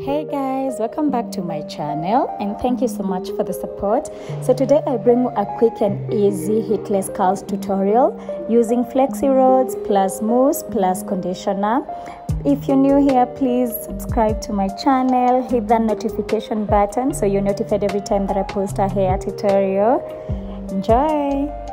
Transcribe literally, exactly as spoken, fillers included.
Hey guys, welcome back to my channel and thank you so much for the support. So today I bring a quick and easy heatless curls tutorial using flexi rods plus mousse plus conditioner. If you're new here, please subscribe to my channel, hit that notification button so you're notified every time that I post a hair tutorial. Enjoy!